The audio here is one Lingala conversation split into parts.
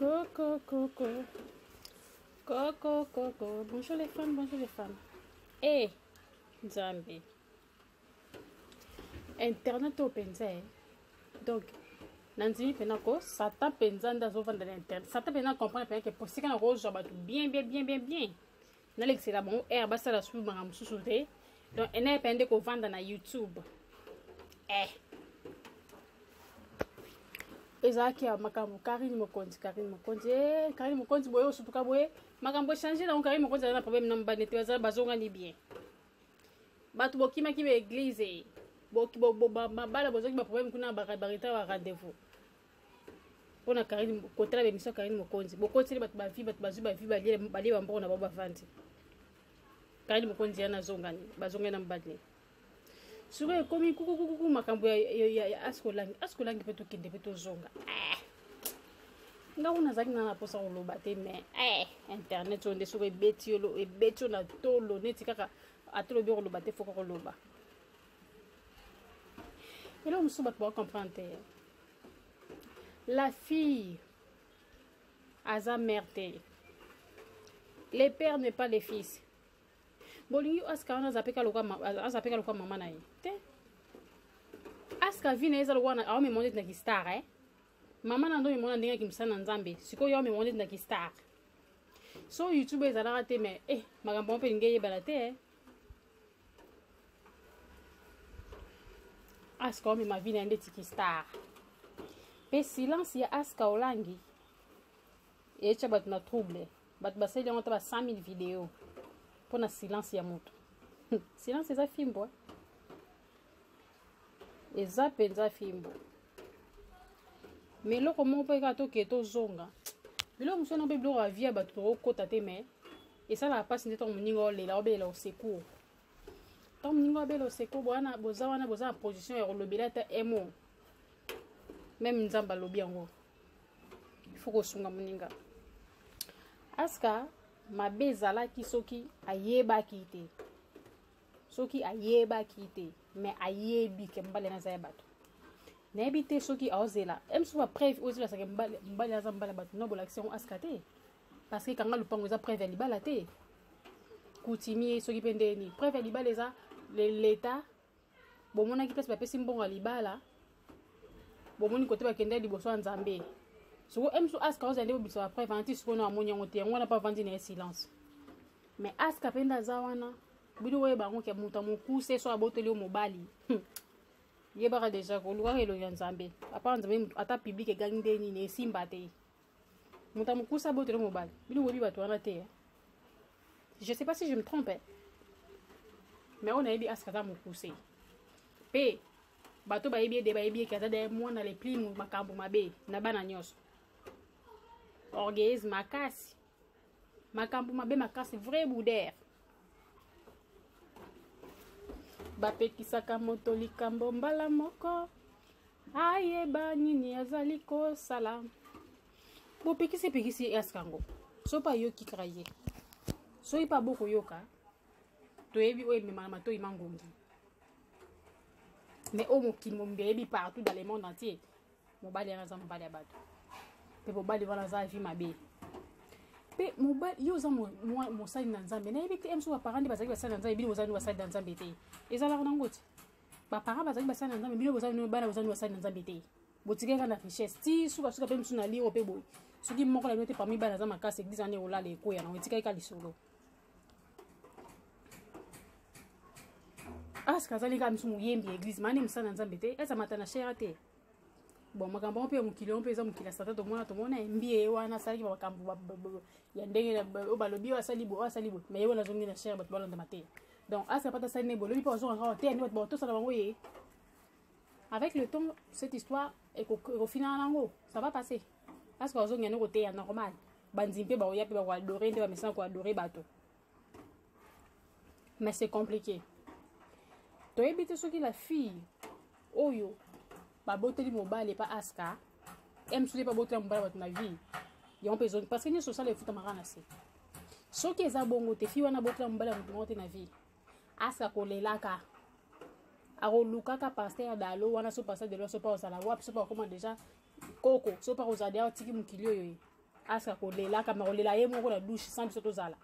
Coco, coco. Coco, coco. Bonjour les femmes, bonjour les femmes. Eh, Nzambi. Internet open, donc, Nanzimi Penako, Satan Penza dans l'internet. Satan Penza comprend que possible qu'on rose bien. N'allez c'est là bon, basta la sous madame sous-souté. Donc, elle est pendée qu'on vend dans YouTube. Ezaki ya makambo Karine Mokonzi boyo supuka boye makambo changer na Karine Mokonzi na problème na mbane te bazala bazonga ni bien batu bokima ki be église boki bala bozoki ba problème kuna ba barita ba rendez-vous pona Karine côté la émission Karine Mokonzi bokoti batu ba vie batu bazu ba vie ba lie mbona ba vandi Karine Mokonzi yana zonga ni bazonga na mbane Sure komi kuku makambo ya askolangi peto kende peto zonga. Nga una zaki na posa oloba te me internet onde sure betio na tolo neti kaka atolo bi oloba te foko oloba. Et là on se bat pour comprendre. La fille a sa mère. Les pères n'est pas les fils. Bolingi aska wana zapeka lokwa mama na ye te aska vina eza lokwa na awame monde na kistar mama na ndo mi mona ndenge kimsana nzambe siko yo me monde na kistar so YouTube ezalaka te me makambo mpe ngeye bala te aska ome ma vina ndeti kistar pe silence ya aska olangi echa bat na trouble bat baseli ngota ba 100,000 vidéos pour na silence ya moto silence eza fimbo eza penza fimbo mais loko mo pe ka to ke to zonga bilo muso na be bilo ra via ba to kota te mais et ça la passe ndeto moningo lela obela au secours tom moningo obela au secours bwana boza en position ya lobela ta emo même nzamba lobi yango il faut ko sunga moninga aska mabe ezalaki soki ayebaki te mais ayebi ke mbale na za bato nayebi te soki aozela emso ba preuve ozela sake mbale aza mbala bato no bolaction aska te parce que kanga lupango eza preuve ya libala te kutimi soki pendeni preuve ya libala eza l'état bomonaki place bapesi mbongo ya libala bomoni kote bakende liboso ya nzambe so emso aska ozende bobisa ba preuve anti siko na amoni yango te yango na pa vandi na silence mais aska penda za wana bido we bango ke muta mukuse so aboteli o mobali yebaka déjà ko luka elo ya nzambe apa nzambe ata public egangde ni ne simba te muta mukusa aboteli o mobali bido we bi bato wana te je sais pas si je me trompe mais on a dit aska ta mukuse pe bato ba yebi kaza de mwana le pli makambo mabe na bana nyoso orgueil makasi makambo mabe makasi vrai bouder bapekisaka moto likambo mbala moko ayeba nini azali kosala bopekisi askango so pa yoki kraye so ipa boko yoka toyebi oyo ememana matoi mangongi mais au mokili mombeyebi partout dans le monde entier mobali yana mobali ya bato pe mobali wana za vie mabe pe mobali yo za mosali na nzambe na yebi te emso ba parents bazali basali na nzambe bino bozali basali na nzambe te ezala kana ngoti ba parents bazali basali na nzambe bino bozali bana bozali basali na nzambe te botikeka na richesse ti suka pe msu na liro pe boy soki moko la note parmi bana za makasi église ane olala ekoya na wetika ka lisolo aska zali ka msu muyembi église mane msana na nzambe te eza matana shera te bon makambo mpe mukili mpe eza mukila sata to mona mbie wana sali makambo ya ndenge o balobi asali bo mais yo na zongi na shera bato balonda mate donc aska pata sali ne bolobi pa zo encore te ne bato sala bango ye avec le temps cette histoire et au final nango ça va passer parce que ozo ngene ko te ya normal banzimpe ba oya pe ba adorer nde ba message ko adorer bato mais c'est compliqué to ebite soki la fille oyo ba boteli mobile pa aska emsuli pa botela mobile bato na vie yon besoin parce que ni social e futa marana se soki eza bongo te fille wana botela mobile bato na vie aska ko lelaka aro lukaka pasteur dalo wana so pasteur de lo so pa osala wap so pa comment déjà koko so pa ozadia tiki mukili yoyo aska kolela kama kolela ye moko na douche sans biso tozala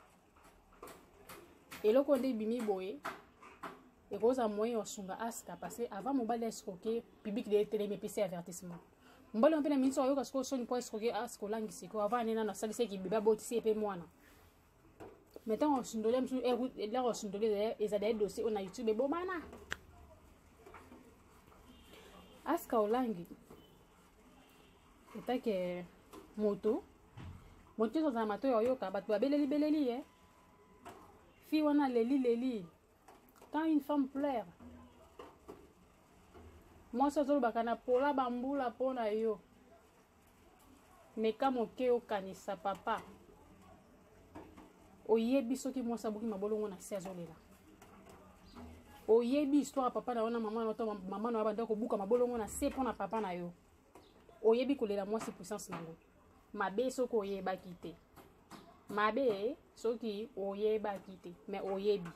eloko nde bimi boye ekoza moyen osunga aska parce que avant mobali escroquer public de télé pc avertissement mbali mpena minso ayoka siko soni po escroquer aska langi siko avant nena na salise ki biba botisi epe mwana maintenant osundole msu là osundole ezada dossier on a YouTube bomana aska olangi etake moto za mato yoka bato babeleli fi wana leli quand une femme pleure moi ça zo bakana pola bambula pona yo meka moke okanisa papa oyebi soki moi sabuki mabolongo na se azolela oyebi histoire papa na wana mama na banda ko buka mabolongo na se pona papa na yo oyebi kolela moi c'est puissance nango mabe soko oyeba kite mabe soki oyeba kite mais oyebi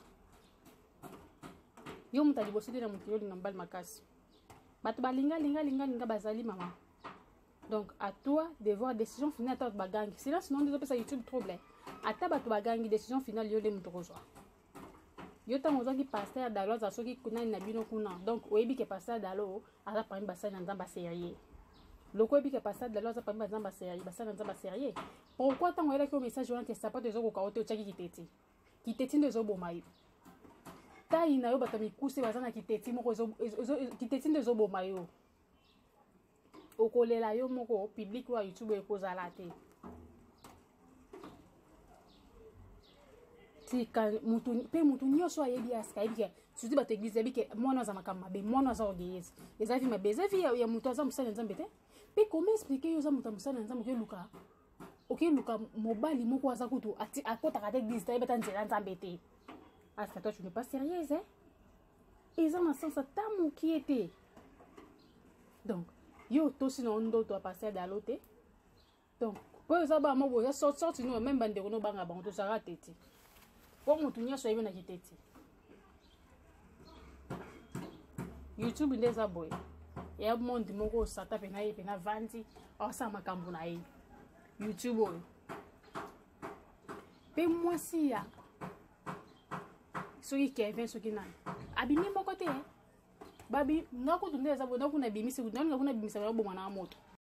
yo mutali bosidi na mutilo linga mbali makasi bato balinga bazali mama donc à toi de voir décision finale à bagangi sinon on ça YouTube trouble ata bato bagangi décision finale yo le mutokozwa yo tango zaki pasteur dalo za soki kuna na bino kuna donc oyebi ke pasteur dalo ala parmi basali na nzamba sérieux loko oyebi ke pasteur dalo za parmi nzamba sérieux basali na nzamba sérieux pourquoi tango yela ko message wana te sapato ezo ko ote ochaki kiteti ndezo bomayi tai na yo bato mikuse bazana kiteti moko kiteti ndezo bomayo okolela yo moko public wa YouTube ekozala te tika mutu nyonso ayebi aska yebi ke surtout bato église yebi ke mwana aza makambo mabe mwana aza orgueilleuse eza vi mabe eza vi ya mutu aza mosala nzambe te mpe comment expliquer yo aza mutu mosala nzambe okeluka mobali moko aza kutu akotaka te église te yebeta nzela nzambe te aska toi tu n'es pas sérieuse eza na sens ata mokie te donc yo tosi na ndoto a passer dalo te donc po eza ba mobo ya sorti no même bandeko no banga bango to sara tete po mutu nyonso yebi na kiteti YouTube ndeza boy ya monde moko sata pe na ye pe na vanti asa makambo na ye YouTube oyo pe mwasi ya soki Kevin soki nani abimi moko te babi ngako tunde za bodo kuna bimisi kuna bimisa na bomana moto